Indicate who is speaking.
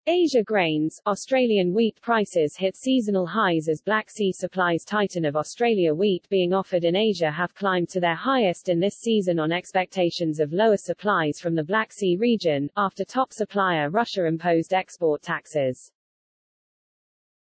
Speaker 1: Asia grains. Australian wheat prices hit seasonal highs as Black Sea supplies tighten. Of Australia, wheat being offered in Asia have climbed to their highest in this season on expectations of lower supplies from the Black Sea region, after top supplier Russia imposed export taxes.